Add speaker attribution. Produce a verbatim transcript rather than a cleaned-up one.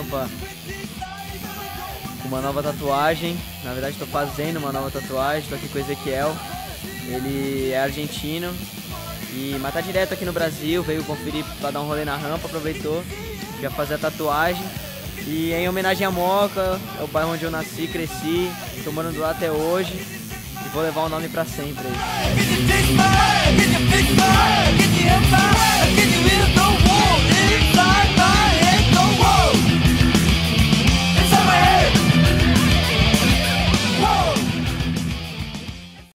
Speaker 1: rampa com uma nova tatuagem. Na verdade estou fazendo uma nova tatuagem, estou aqui com o Ezequiel. Ele é argentino, e, mas tá direto aqui no Brasil, veio conferir para dar um rolê na rampa, aproveitou, quer fazer a tatuagem. E em homenagem à Moca, é o bairro onde eu nasci, cresci, estou morando lá até hoje e vou levar o nome para sempre aí.